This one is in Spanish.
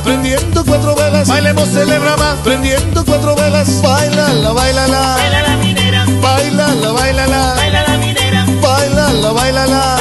prendiendo 4 velas. Bailemos en la rama, prendiendo 4 velas. Bailala, bailala, baila la minera, bailala, bailala, baila la minera. bailala, bailala.